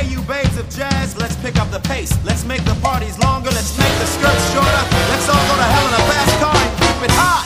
Hey, you babes of jazz, let's pick up the pace. Let's make the parties longer, let's make the skirts shorter. Let's all go to hell in a fast car and keep it hot.